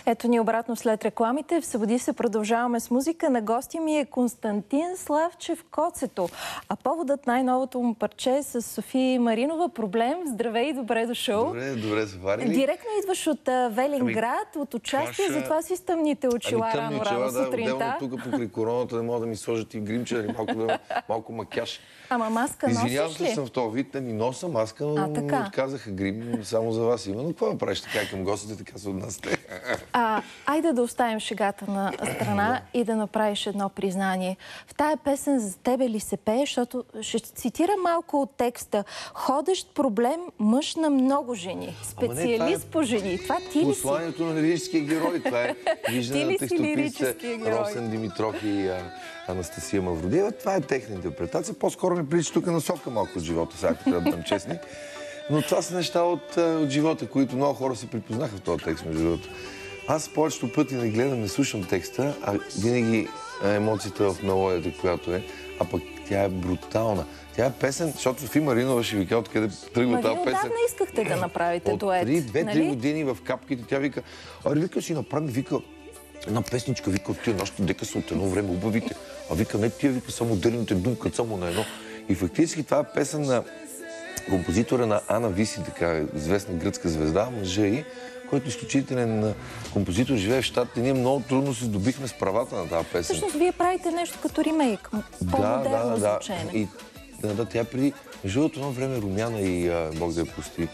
Ето ни обратно след рекламите. В Събуди се продължаваме с музика. На гости ми е Константин Славчев Коцето. А поводът най-новото му парче е с София Маринова. Проблем. Здравей, добре дошъл. Добре, заварили. Директно идваш от Велинград, от участие, затова си стъмните очила рано сутринта. Тук покрай короната не мога да ми сложат и гримче, или малко макияж. Ама маска носиш ли? Извинявам се, съм в този вид, не носа маска, но ми отказаха грим само за вас има. Но какво да правиш така към гостите, така се отнасяте? Айде да оставим шегата на страна и да направиш едно признание. В тая песен за тебе ли се пее, защото ще цитирам малко от текста. Ходещ проблем, мъж на много жени. Специалист по жени. Това ти ли си? Посланието на лирическия герой. Това е виждане на текстописце Росен Димитров и Анастасия Мавродиева. Това е техна интерпретация. По-скоро ми прилича тук насока малко от живота, сега ако трябва да бъдем честни. Но това са неща от живота, които много хора се припознаха в този текст, между другото. Аз повечето пъти не гледам, не слушам текста, а винаги емоцията в мелодията, която е, а пък тя е брутална. Тя е песен, защото София Маринова ще ви кажа откъде тръгва тази песен. Отдавна искахте да направите дует. От 2-3 години в капките тя вика, вика си направи, вика, една песничка, вика, от тия нашите дека са от едно време убавите. А вика, не тия, вика, само отделените думкат само на едно. И фактически това е песен на композитора на Ана Виси, така известна гръцка звезда, мъжа ѝ, който е изключителен композитор, живее в Щатите. Ние много трудно се здобихме с правата на тази песен. Всъщност, вие правите нещо като ремейк, по-модерно звучене. Да, тя преди, между другото, едно време Румяна и Бог да я прости,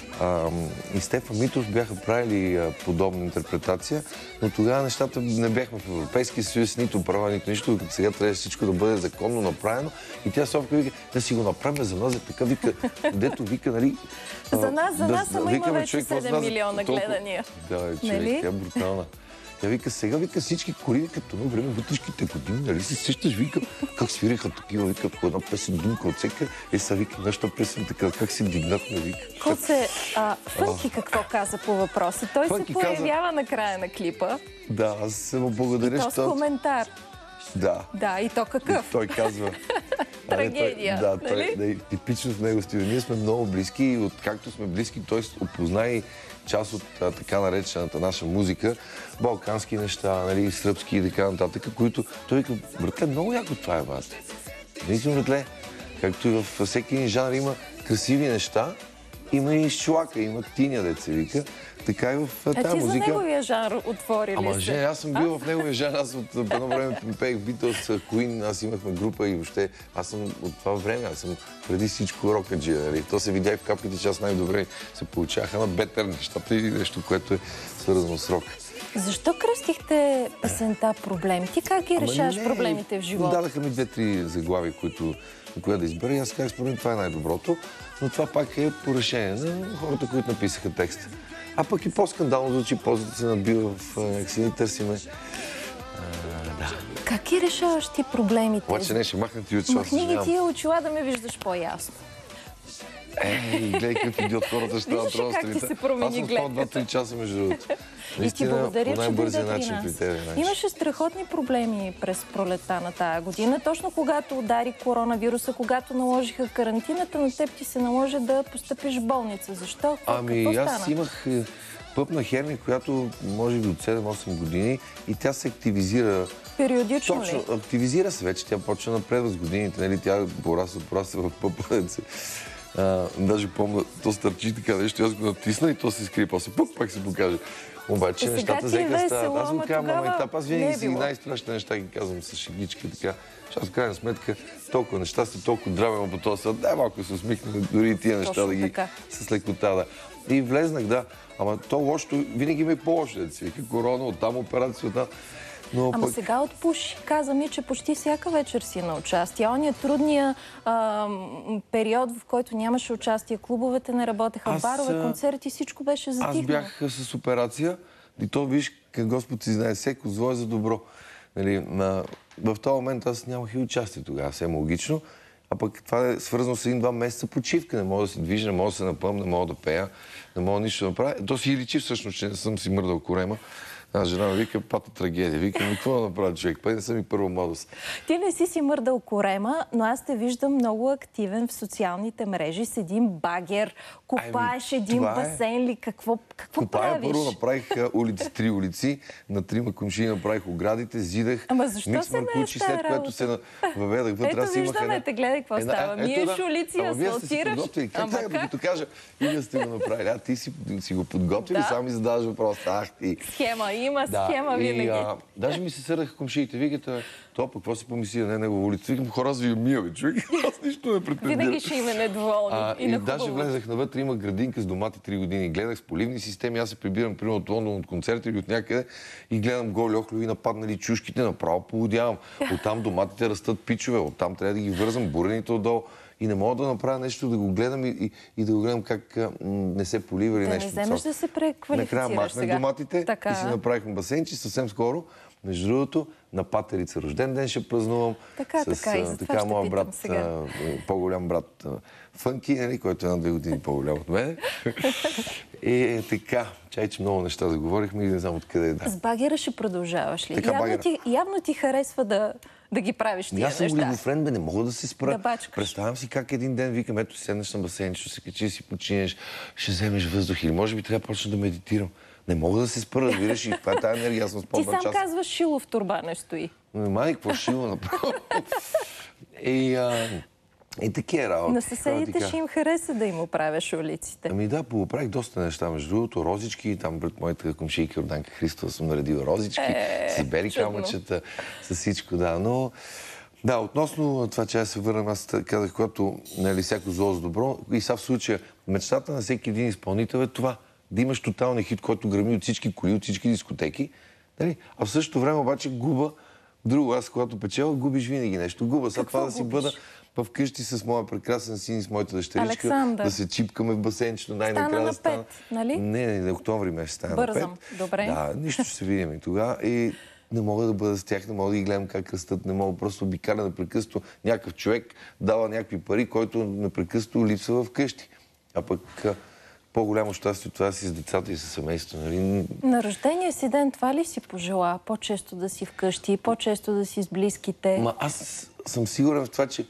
и Стефан Митров бяха правили подобна интерпретация, но тогава нещата не бяхме в Европейския съюз, нито права, нито нищо, докато сега трябва всичко да бъде законно направено. И тя Софка вика, да си го направим за нас, за така вика, дето вика, нали... За нас само има вече 7 милиона гледания. Да, човек, тя е брутална. Тя вика, сега вика всички кори, като едно време вътрешките години, нали се сещаш, вика, как свириха такива, вика, по една песен думка от всека, са вика, нашата песен така, как се дигнахме, вика. Коце, Фънки какво каза по въпроса? Той се появява на края на клипа. Да, аз се му благодаря, и то с коментар. Да. Да, и то какъв? Той казва... Трагедия, да, нали? Типично в него стил. Ние сме много близки и откакто сме близки, той опозна и част от така наречената наша музика, балкански неща, нали, сръбски и така нататък, които той вика, братле, много яко това е, бате. Наистина, братле, както и във всеки един жанр има красиви неща, има и шлака, има тиня, деца вика. Така и в тази музика. Ти за неговия жанр отвори ли се? Аз съм бил в неговия жанр. Аз от едно време пеех Beatles, Queen, аз имахме група и въобще аз съм от това време. Аз съм преди всичко рокаджия. То се видя и в капките, че аз най-добре се получаваха на бетър нещата и нещо, което е свързано с рок. Защо кръстихте песента "Проблем"? Ти как ги решаваш проблемите в живота? Дадаха ми 2-3 заглави, коя да избера и аз казах, според мен това е най-доброто. Но това пак е по решение на хората, които написаха текста. А пък и по-скандално звучи, по-зато се набива в някакси ни търсиме. Как ги решаваш ти проблемите? Обаче не, ще махна ти очила. Махни ги тия очила да ме виждаш по-ясно. Гледай какъв идиот хората ще трябва да как ти се промени гледката. Аз съм 2-3 часа между другото. И ти благодаря, че дойде при нас. Имаше страхотни проблеми през пролета на тая година. Точно когато удари коронавируса, когато наложиха карантината, на теб ти се наложи да постъпиш в болница. Защо? Аз имах пъпна херния, която може би от 7-8 години и тя се активизира. Периодично ли? Точно, активизира се вече. Тя почва напред с годините. Нали? Тя порасва в пъпа. Даже помня, то стърчи така нещо, аз го натисна и то се скрие, после пак се покаже. Обаче нещата взеха стават. Аз го казвам, мама етап, аз винаги си най-страшните неща ги казвам с шегичка, така. Защото в крайна сметка толкова неща сте толкова дравено по този свят, дай малко се усмихна, дори и тия неща да ги с лекота. И влезнах, да. Ама то лошото, винаги има и по-лошо, да си вика корона, оттам операция, оттам. Ама сега отпуши. Каза ми, че почти всяка вечер си на участие. Ония трудния период, в който нямаше участие, клубовете не работеха, барове, концерти, всичко беше затихнало. Аз бях с операция и то, виж, как Господ си знае, всеко зло е за добро. В този момент аз нямах и участие тогава, съвсем логично. А пък това е свързано с 1-2 месеца почивка. Не мога да се движа, не мога да се напъвам, не мога да пея, не мога нищо да направя. То си личи всъщност, че не съм си мърдал корема. Жена ми вика, пата трагедия. Вика, какво да направя човек? Па не съм и първа младост. Ти не си мърдал корема, но аз те виждам много активен в социалните мрежи с един багер, копаеш един басейн ли? Какво правиш? Първо направих три улици, на 3 кумши направих оградите, зидах. Ама защо се не след което се въведах вътре. Ето виждаме, гледай какво става. Миеш улици, асфалтираш. Като кажа, и вие сте го направили. Ти си го подготвили, сам ми задаваш въпроса. Схема, има схема винаги. Даже ми се сърдаха кумшиите. Викате, това какво си помисли на негова улица? Викам, хора, аз ви мия, човек. Аз нищо не претендирам. Винаги ще има недоволни и на хубаво. Даже влезах навътре, има градинка с домати 3 години. Гледах с поливни системи, аз се прибирам, примерно от Лондон, от концерта или от някъде и гледам голи охлюви, нападнали чушките, направо поводявам. Оттам доматите растат пичове, оттам трябва да ги вързам, бурените отдолу. И не мога да направя нещо, да го гледам и да го гледам как не се полива или нещо. Да не вземеш да се преквалифицираш сега. Накрая махнах доматите и си направихме басейнче съвсем скоро. Между другото, на патерица рожден ден ще празнувам с моя брат, по-голям брат Фънки, който е на 2 години по-голям от мен. И така, че много неща да говорихме и не знам откъде да. С багера ще продължаваш ли? Явно ти харесва да ги правиш тия неща. Аз съм олигофрен, не мога да се спра. Представям си как един ден викам, ето седнеш на басейн, ще се качи, си починеш, ще вземеш въздух или може би трябва да почна да медитирам. Не мога да се спра, разбираш, и това е тази енергия, аз съм спомня час. Ти сам казваш, шило в турба не стои. Май, какво шило направо? И такива работи. На съседите ще им хареса да им оправяш улиците. Ами да, поправих доста неща. Между другото, розички, там пред моята кумшийка Йорданка Христова съм наредила розички, с бели камъчета, с всичко, да. Но да, относно това, че аз се върнам, аз казах, когато всяко зло за добро, и сега в случая мечтата на всеки един изпълнител е това. Да имаш тоталния хит, който грами от всички коли, от всички дискотеки. А в същото време обаче губа друго. Аз, когато печеля, губиш винаги нещо. Губа. Сега това да си бъда вкъщи с моя прекрасен син и с моята дъщеричка. Александър. Да се чипкаме в басейнчето. Най-накрая да стана на 5, нали? Не, октомври месец стана на 5. Бързам. Добре. Да, нищо ще се видим и тогава. И не мога да бъда с тях, не мога да ги гледам как растат, не мога просто обикаля непрекъснато. Някакъв човек дава някакви пари, който непрекъснато липсва вкъщи. А пък по-голямо щастие това си с децата и с семейството. Нали? На рождения си ден това ли си пожела? По-често да си вкъщи, по-често да си с близките? Аз съм сигурен в това, че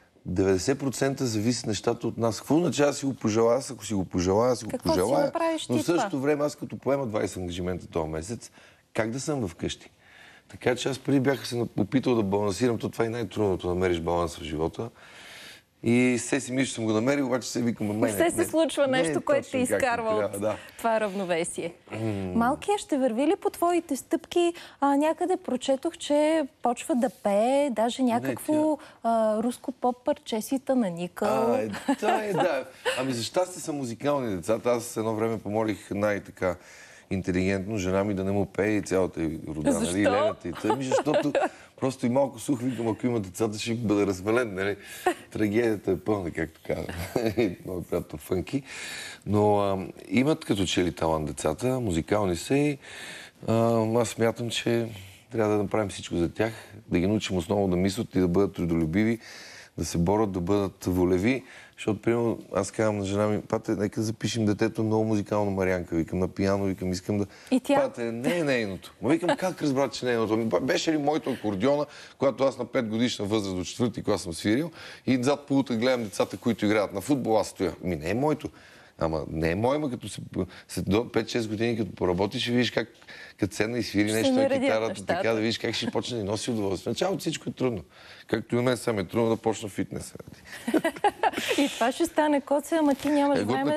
90% зависи нещата от нас. Какво означава да си го пожелая? Аз ако си го пожелая, си го пожелая. Но в същото време, аз като поема 20 ангажимента този месец, как да съм вкъщи? Така че аз преди бях се опитал да балансирам. Това е най-трудното, да намериш баланс в живота. И все си мисля, че съм го намерил, обаче се викам, все се случва нещо, което те изкарва от това равновесие. Малкия ще върви ли по твоите стъпки? Някъде прочетох, че почва да пее, даже някакво руско поп-парче си на Никъл. Да. Ами за щастие са музикални децата. Аз едно време помолих най-така интелигентно жена ми да не му пее и цялата рода. Защо? Нали, лелята и тъми, защото просто и малко сух викам, ако има децата, ще бъде развален. Нали? Трагедията е пълна, както казвам. Много приятел Фънки. Но имат като че ли талант децата, музикални са и аз смятам, че трябва да направим всичко за тях, да ги научим основно да мислят и да бъдат трудолюбиви, да се борят, да бъдат волеви. Защото, примерно, аз казвам на жена ми, пате, нека запишем детето много музикално Марианка. Викам на пиано, викам, искам да... И тя? Пате, не е нейното. Ма викам, как разбра, че не е нейното? Беше ли моето акордеона, когато аз на 5 годишна възраст до 4-ти клас съм свирил и зад полута гледам децата, които играят на футбол, аз стоя. Не е моето. Ама не е мое, като след 5-6 години, като поработиш, ще видиш как като седна и свири нещо на китарата, така да видиш как ще почне да носи удоволствие. Началото всичко е трудно. Както и у мен сам е трудно да почна фитнес. И това ще стане, Коце, ама ти нямаш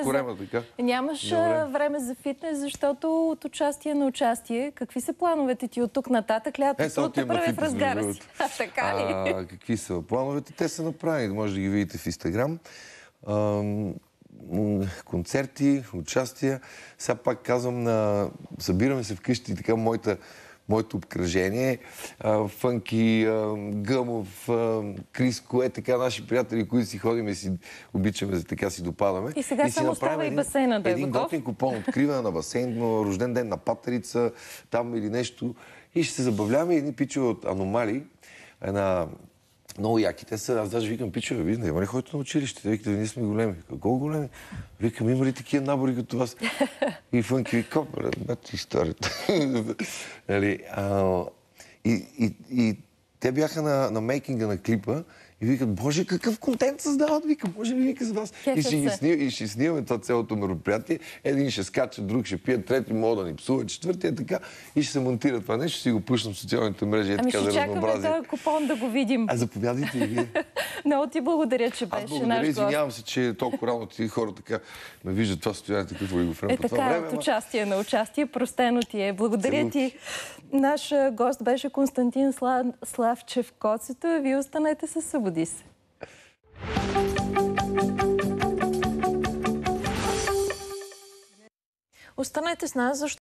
време за фитнес, защото от участие на участие. Какви са плановете ти от тук нататък? Лятото първо е в разгара си. Така ли? Какви са плановете? Те са направени. Може да ги видите в Инстаграм. Концерти, участия. Сега пак казвам, събираме се вкъщи, така моето обкръжение. Фънки, Гъмов, Криско, така наши приятели, които си ходим и си обичаме, така си допадаме. И сега само остава и басейна да е един готин купон, откриване на басейн, рожден ден на патерица, там или нещо. И ще се забавляваме едни пичове от Аномали, една Много яки те са. Аз даже викам, пичове, вие има ли ходите на училище? Те викат, ние сме големи. Колко големи? Викам, има ли такива набори като вас? И Фънки вика, бати историята. И те бяха на мейкинга на клипа и викат, боже, какъв контент създават, вика, може ли вика с вас? И ще снимаме това цялото мероприятие. Един ще скача, друг ще пие, трети мога да ни псува, четвъртия така и ще се монтира това нещо, ще си го пуснем в социалните мрежи. Ами ще чакаме този купон да го видим. А заповядайте и вие. Много ти благодаря, че беше наш гост. Благодаря, извинявам се, че толкова рано ти хора така ме виждат това състояние, такъв олигофрен по това време. От участие на участие, простено ти е. Благодаря ти. Наш гост беше Константин Славчев Коцето. Вие останете със Събуди се. Останете с нас, защото